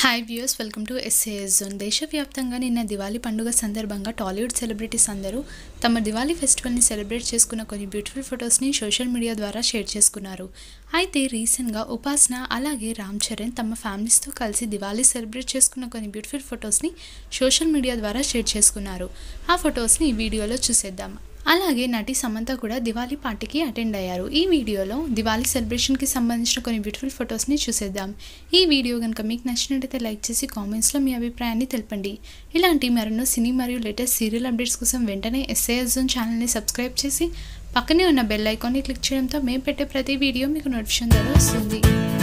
Hi viewers, welcome to S A S zone. దేశవ్యాప్తంగా నిన్న దివాళీ పండుగ సందర్భంగా టాలీవుడ్ సెలబ్రిటీస్ అందరూ తమ దివాళీ ఫెస్టివల్ని సెలబ్రేట్ చేసుకున్న కొన్ని బ్యూటిఫుల్ ఫొటోస్ని సోషల్ మీడియా ద్వారా షేర్ చేసుకున్నారు. అయితే రీసెంట్గా ఉపాసన అలాగే రామ్ చరణ్ తమ ఫ్యామిలీస్తో కలిసి దివాళీ సెలబ్రేట్ చేసుకున్న కొన్ని బ్యూటిఫుల్ ఫొటోస్ని సోషల్ మీడియా ద్వారా షేర్ చేసుకున్నారు. ఆ ఫొటోస్ని ఈ వీడియోలో చూసేద్దాం. అలాగే నటి సమంత కూడా దివాళీ పార్టీకి అటెండ్ అయ్యారు. ఈ వీడియోలో దివాళీ సెలబ్రేషన్కి సంబంధించిన కొన్ని బ్యూటిఫుల్ ఫొటోస్ని చూసేద్దాం. ఈ వీడియో కనుక మీకు నచ్చినట్టయితే లైక్ చేసి కామెంట్స్లో మీ అభిప్రాయాన్ని తెలపండి. ఇలాంటి మరెన్నో సినీ మరియు లేటెస్ట్ సీరియల్ అప్డేట్స్ కోసం వెంటనే ఎస్ఏఎస్ జోన్ ఛానల్ని సబ్స్క్రైబ్ చేసి పక్కనే ఉన్న బెల్ ఐకాన్ని క్లిక్ చేయడంతో మేము పెట్టే ప్రతి వీడియో మీకు నోటిఫికేషన్ ద్వారా వస్తుంది.